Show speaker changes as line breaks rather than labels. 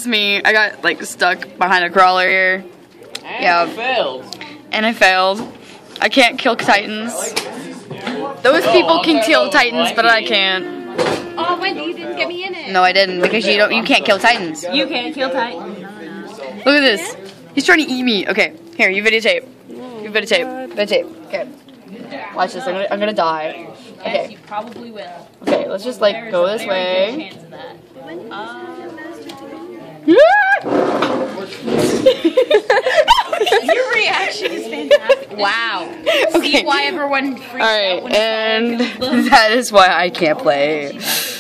was me. I got like stuck behind a crawler here.
And failed.
And I failed. I can't kill titans. Those people can kill titans, but I can't.
Oh, Wendy, you didn't get me in it.
No, I didn't, because you can't kill titans.
You can't kill titans.
Look at this. He's trying to eat me. Okay, here, you videotape. You videotape. Videotape. Okay. Watch this. I'm gonna die. Okay.
Yes, you probably will.
Okay, let's just like go this way.
Your reaction is fantastic. Wow.
Okay.
See why everyone freaks out
Alright,
when
and that is why I can't play.